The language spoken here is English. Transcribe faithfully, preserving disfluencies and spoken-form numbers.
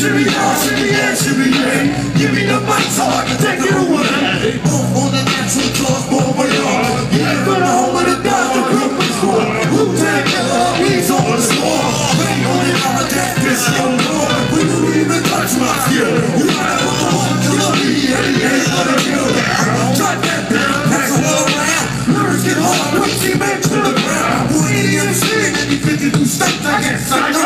shimmy yeah, shimmy yeah, shimmy yeah. Give me the mic so I can take it away. Boom on the natural cause, boom on y'all. Yeah, from the home of the Doctor Brooklyn School. Wu-Tang Killer, he's on the score. Bang on it, I'm a dead this young boy. When you even touch my skill, you gotta put the one killer me, and he ain't gonna kill. Drop that down, pass it all around. Lyrics get hard, when she makes to the ground. Who idiot is singing, and you think you do stuff like that?